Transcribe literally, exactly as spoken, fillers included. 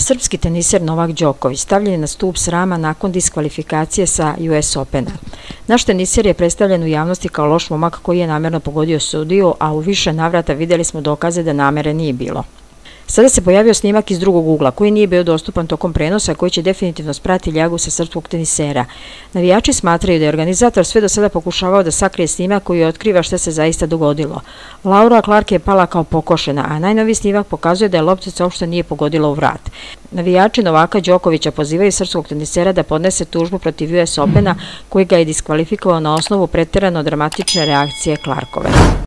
Srpski teniser Novak Đoković stavljen je na stup srama nakon diskvalifikacije sa U S Opena. Naš teniser je predstavljen u javnosti kao loš momak koji je namerno pogodio sudiju, a u više navrata vidjeli smo dokaze da namere nije bilo. Sada se pojavio snimak iz drugog ugla, koji nije bio dostupan tokom prenosa, koji će definitivno sprati ljagu sa srpskog tenisera. Navijači smatraju da je organizator sve do sada pokušavao da sakrije snimak koji otkriva šta se zaista dogodilo. Laura Clark je pala kao pokošena, a najnoviji snimak pokazuje da je loptica uopšte nije pogodila u vrat. Navijači Novaka Đokovića pozivaju srpskog tenisera da podnese tužbu protiv U S Opena, koji ga je diskvalifikovao na osnovu preterano dramatične reakcije Clarkove.